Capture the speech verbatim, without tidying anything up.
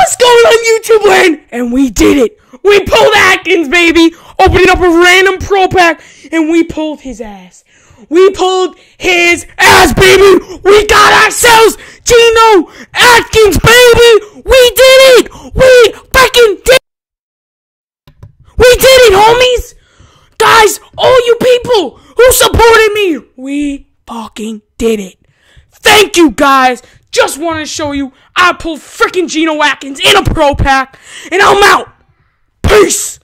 What's going on, YouTube land? And we did it. We pulled Atkins, baby. Opening up a random pro pack, and we pulled his ass. We pulled his ass, baby. We got ourselves Geno Atkins, baby. We did it. We freaking did it. We did it, homies. Guys, all you people who supported me, we fucking did it. Thank you, guys. Just want to show you I pulled freaking Geno Atkins in a pro pack, and I'm out. Peace.